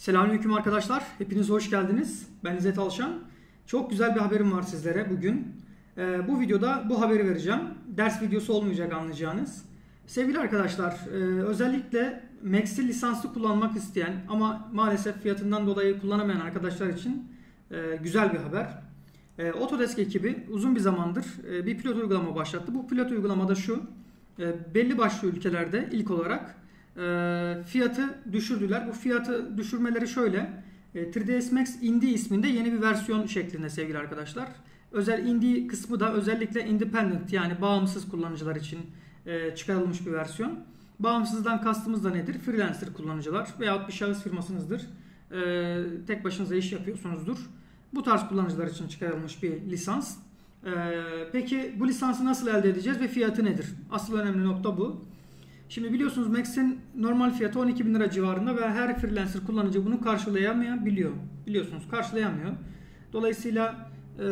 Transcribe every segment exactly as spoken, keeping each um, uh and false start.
Selamünaleyküm arkadaşlar. Hepiniz hoş geldiniz. Ben İzzet Alşan. Çok güzel bir haberim var sizlere bugün. Ee, bu videoda bu haberi vereceğim. Ders videosu olmayacak anlayacağınız. Sevgili arkadaşlar, e, özellikle Max'i lisanslı kullanmak isteyen ama maalesef fiyatından dolayı kullanamayan arkadaşlar için e, güzel bir haber. E, Autodesk ekibi uzun bir zamandır e, bir pilot uygulama başlattı. Bu pilot uygulamada şu, e, belli başlı ülkelerde ilk olarak e, fiyatı düşürdüler. Bu fiyatı düşürmeleri şöyle, e, üç D S Max Indie isminde yeni bir versiyon şeklinde sevgili arkadaşlar. Özel Indie kısmı da özellikle independent yani bağımsız kullanıcılar için e, çıkarılmış bir versiyon. Bağımsızdan kastımız da nedir? Freelancer kullanıcılar veyahut bir şahıs firmasınızdır. E, tek başınıza iş yapıyorsunuzdur. Bu tarz kullanıcılar için çıkarılmış bir lisans. Ee, peki bu lisansı nasıl elde edeceğiz ve fiyatı nedir? Asıl önemli nokta bu. Şimdi biliyorsunuz Max'in normal fiyatı on iki bin lira civarında ve her freelancer kullanıcı bunu karşılayamayabiliyor. Biliyorsunuz karşılayamıyor. Dolayısıyla e,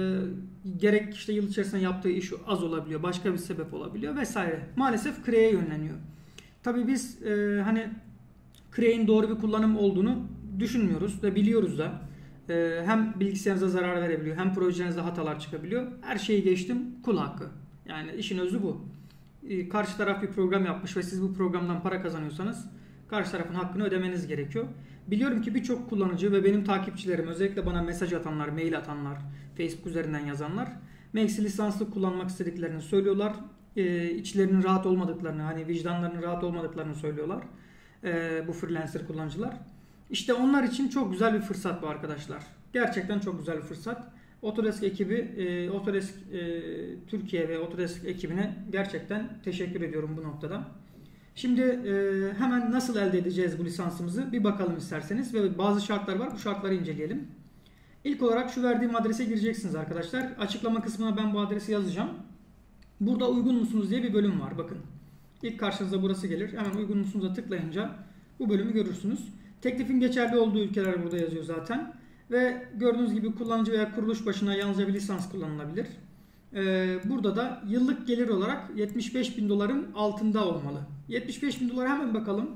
gerek işte yıl içerisinde yaptığı iş az olabiliyor, başka bir sebep olabiliyor vesaire. Maalesef Crea'ya yönleniyor. Tabii biz e, hani Crea'nın doğru bir kullanım olduğunu düşünmüyoruz ve biliyoruz da. Hem bilgisayarınıza zarar verebiliyor hem projenizde hatalar çıkabiliyor. Her şeyi geçtim, kul hakkı. Yani işin özü bu. Karşı taraf bir program yapmış ve siz bu programdan para kazanıyorsanız karşı tarafın hakkını ödemeniz gerekiyor. Biliyorum ki birçok kullanıcı ve benim takipçilerim, özellikle bana mesaj atanlar, mail atanlar, Facebook üzerinden yazanlar Max'i lisanslı kullanmak istediklerini söylüyorlar. İçlerinin rahat olmadıklarını, hani vicdanlarının rahat olmadıklarını söylüyorlar bu freelancer kullanıcılar. İşte onlar için çok güzel bir fırsat bu arkadaşlar. Gerçekten çok güzel bir fırsat. Autodesk ekibi, e, Autodesk e, Türkiye ve Autodesk ekibine gerçekten teşekkür ediyorum bu noktada. Şimdi e, hemen nasıl elde edeceğiz bu lisansımızı bir bakalım isterseniz ve bazı şartlar var. Bu şartları inceleyelim. İlk olarak şu verdiğim adrese gireceksiniz arkadaşlar. Açıklama kısmına ben bu adresi yazacağım. Burada uygun musunuz diye bir bölüm var. Bakın. İlk karşınıza burası gelir. Hemen uygun musunuz'a tıklayınca bu bölümü görürsünüz. Teklifin geçerli olduğu ülkeler burada yazıyor zaten. Ve gördüğünüz gibi kullanıcı veya kuruluş başına yalnızca bir lisans kullanılabilir. Ee, burada da yıllık gelir olarak yetmiş beş bin doların altında olmalı. yetmiş beş bin dolara hemen bakalım.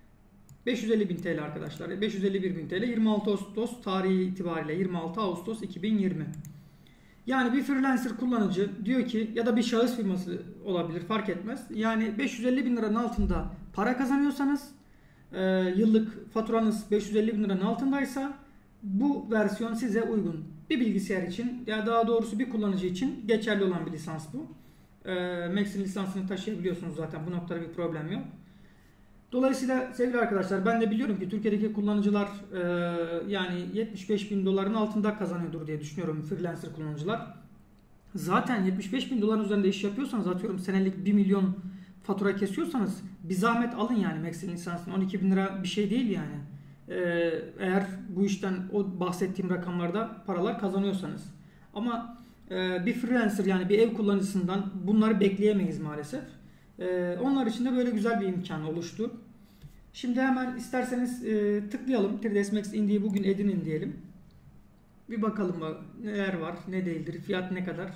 beş yüz elli bin T L arkadaşlar. beş yüz elli bir bin T L yirmi altı Ağustos tarihi itibariyle yirmi altı Ağustos iki bin yirmi. Yani bir freelancer kullanıcı diyor ki ya da bir şahıs firması olabilir fark etmez. Yani beş yüz elli bin liranın altında para kazanıyorsanız Ee, yıllık faturanız beş yüz elli bin liranın altındaysa bu versiyon size uygun. Bir bilgisayar için ya daha doğrusu bir kullanıcı için geçerli olan bir lisans bu. Ee, Max'in lisansını taşıyabiliyorsunuz zaten, bu noktada bir problem yok. Dolayısıyla sevgili arkadaşlar ben de biliyorum ki Türkiye'deki kullanıcılar e, yani yetmiş beş bin doların altında kazanıyordur diye düşünüyorum freelancer kullanıcılar. Zaten yetmiş beş bin doların üzerinde iş yapıyorsanız, atıyorum senelik bir milyon fatura kesiyorsanız bir zahmet alın yani Max'in lisansını. on iki bin lira bir şey değil yani. Ee, eğer bu işten o bahsettiğim rakamlarda paralar kazanıyorsanız. Ama e, bir freelancer yani bir ev kullanıcısından bunları bekleyemeyiz maalesef. E, onlar için de böyle güzel bir imkan oluştu. Şimdi hemen isterseniz e, tıklayalım. üç D S Max Indie'yi bugün edinin diyelim. Bir bakalım neler var, ne değildir, fiyat ne kadar.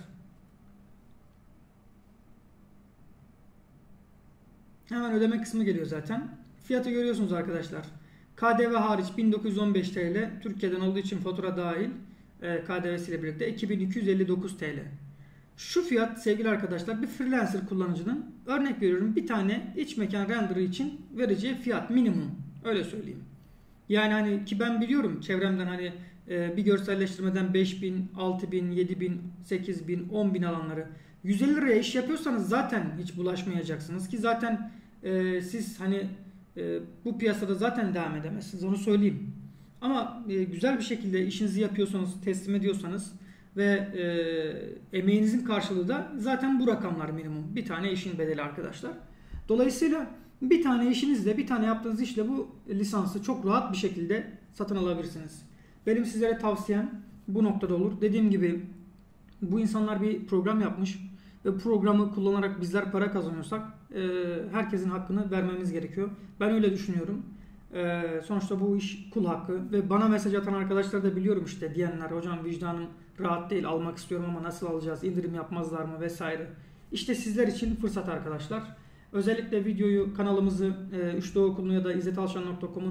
Hemen ödeme kısmı geliyor zaten. Fiyatı görüyorsunuz arkadaşlar. K D V hariç bin dokuz yüz on beş T L. Türkiye'den olduğu için fatura dahil K D V'siyle birlikte iki bin iki yüz elli dokuz T L. Şu fiyat sevgili arkadaşlar bir freelancer kullanıcının, örnek veriyorum, bir tane iç mekan renderı için vereceği fiyat minimum. Öyle söyleyeyim. Yani hani ki ben biliyorum çevremden hani bir görselleştirmeden beş bin, altı bin, yedi bin, sekiz bin, on bin alanları. yüz elli liraya iş yapıyorsanız zaten hiç bulaşmayacaksınız ki zaten e, siz hani e, bu piyasada zaten devam edemezsiniz, onu söyleyeyim. Ama e, güzel bir şekilde işinizi yapıyorsanız, teslim ediyorsanız ve e, emeğinizin karşılığı da zaten bu rakamlar minimum. Bir tane işin bedeli arkadaşlar. Dolayısıyla bir tane işinizle, bir tane yaptığınız işle bu lisansı çok rahat bir şekilde satın alabilirsiniz. Benim sizlere tavsiyem bu noktada olur. Dediğim gibi bu insanlar bir program yapmış ve programı kullanarak bizler para kazanıyorsak e, herkesin hakkını vermemiz gerekiyor. Ben öyle düşünüyorum. E, sonuçta bu iş kul hakkı ve bana mesaj atan arkadaşlar da biliyorum işte diyenler, hocam vicdanım rahat değil, almak istiyorum ama nasıl alacağız, indirim yapmazlar mı vesaire. İşte sizler için fırsat arkadaşlar. Özellikle videoyu, kanalımızı e, üç D Okulu'nu ya da izzetalşan nokta com'un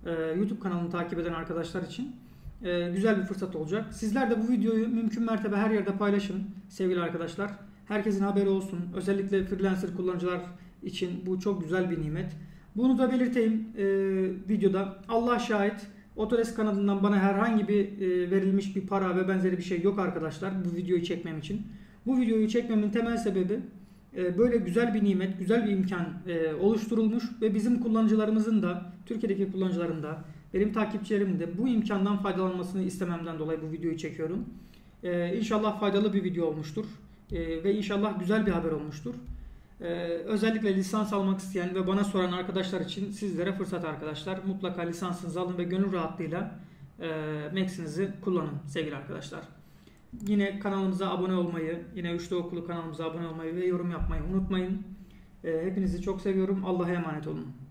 e, YouTube kanalını takip eden arkadaşlar için e, güzel bir fırsat olacak. Sizler de bu videoyu mümkün mertebe her yerde paylaşın sevgili arkadaşlar. Herkesin haberi olsun. Özellikle freelancer kullanıcılar için bu çok güzel bir nimet. Bunu da belirteyim e, videoda. Allah şahit, Otodesk kanalından bana herhangi bir e, verilmiş bir para ve benzeri bir şey yok arkadaşlar bu videoyu çekmem için. Bu videoyu çekmemin temel sebebi e, böyle güzel bir nimet, güzel bir imkan e, oluşturulmuş ve bizim kullanıcılarımızın da, Türkiye'deki kullanıcıların da, benim takipçilerimin de bu imkandan faydalanmasını istememden dolayı bu videoyu çekiyorum. E, İnşallah faydalı bir video olmuştur e, ve inşallah güzel bir haber olmuştur. Ee, özellikle lisans almak isteyen ve bana soran arkadaşlar için sizlere fırsat arkadaşlar. Mutlaka lisansınızı alın ve gönül rahatlığıyla e, Max'inizi kullanın sevgili arkadaşlar. Yine kanalımıza abone olmayı, yine üç D Okulu kanalımıza abone olmayı ve yorum yapmayı unutmayın. E, hepinizi çok seviyorum. Allah'a emanet olun.